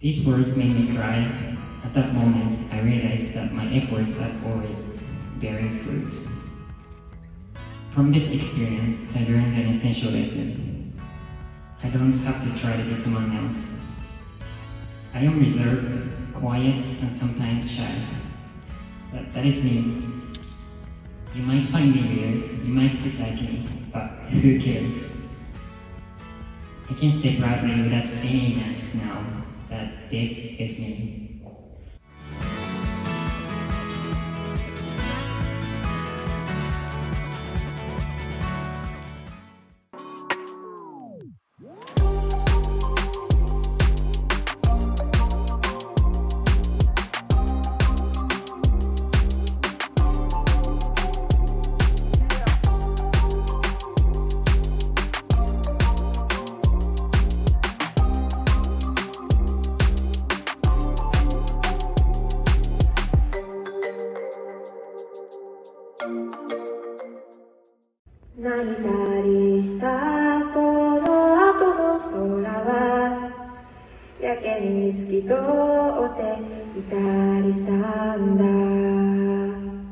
These words made me cry. At that moment, I realized that my efforts are always bearing fruit. From this experience, I learned an essential lesson. I don't have to try to be someone else. I am reserved, quiet, and sometimes shy. But that is me. You might find me weird, you might dislike me, but who cares? I can say proudly without any mask now that this is me. 泣いたりしたその後の空はやけに透き通っていたりしたんだ。